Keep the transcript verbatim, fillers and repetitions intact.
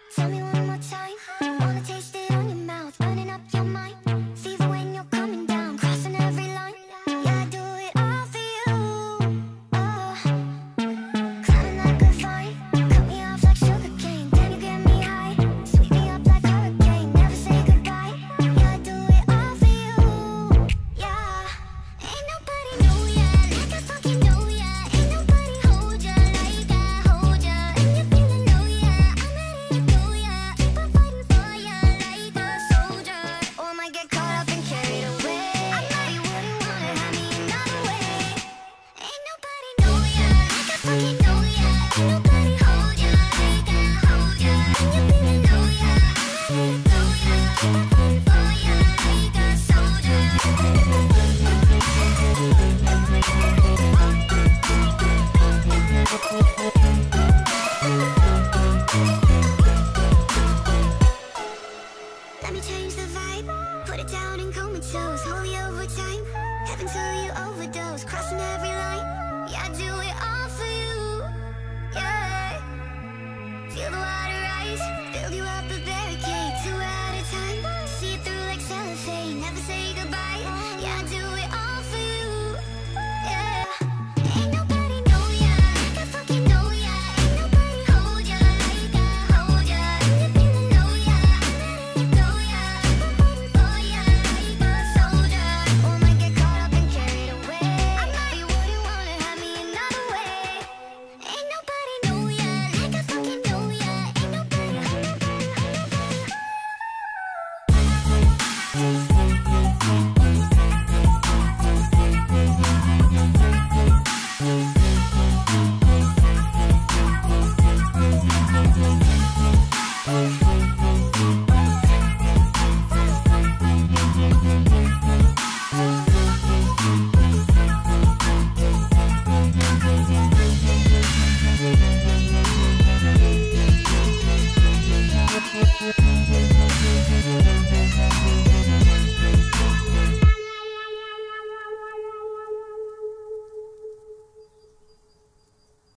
Tell me one more time. Wanna taste it on your mouth, burning up your mind. Fever when you're coming down, crossing every line. Yeah, I do it all for you. Oh, climbing like a vine, cut me off like sugar cane. Then you get me high, sweep me up like hurricane. Never say goodbye. Yeah, I do it all for you. Yeah, ain't nobody know ya like I fucking know ya. Ain't nobody hold ya like I hold ya. And you feeling low, yeah, I'm ready to go, yeah. Keep on fighting for ya like a soldier. Or I might get caught up and carried away. I know you wouldn't wanna have me another way. Ain't nobody know ya like I fucking know ya. Ain't nobody hold ya like I hold ya. And you feeling low, yeah, I'm ready to go, yeah. Keep on fighting for ya like a soldier. Let me change the vibe, put it down and comatose. Hold you over time, heaven till you overdose. Crossing every line, yeah, I do it all for you. Yeah, feel the water rise, build you up a barricade. Two at a time, see it through like cellophane. Never say goodbye, yeah, I do it all for you. Yeah, ain't nobody know ya like I fucking know ya. Ain't nobody hold ya like I hold ya. And you feeling low, yeah, I'm ready to go, yeah. Keep on fighting for ya like a soldier. Or I might get caught up and carried away. I know you wouldn't wanna have me another way. Ain't nobody know ya like I fucking know ya. Ain't nobody, ain't nobody, ain't nobody.